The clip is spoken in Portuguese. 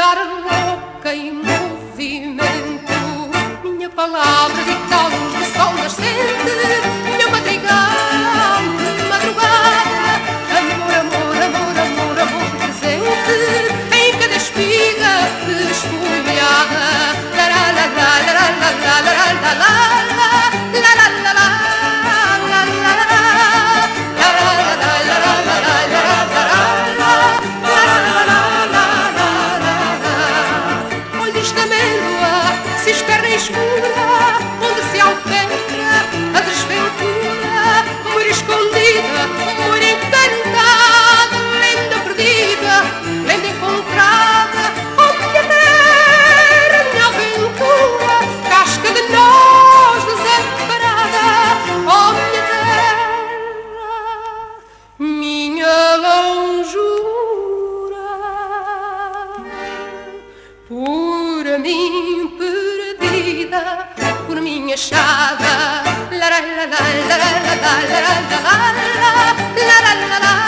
andar louca em movimento. Minha palavra vital, luz do sol nascente. Meu madrigal de madrugada. Amor, amor, amor, amor, amor presente em cada espiga desfolhada. La la la la la la la la la la la la la la. Se esperna escura, onde se alfentra a desventura, mulher escondida, mulher encantada, lenda perdida, lenda encontrada, oh minha terra, minha aventura, casca de nós desamparada, oh minha terra, minha longura, por mim por minha chava, la la la la la la la la la la la la la la.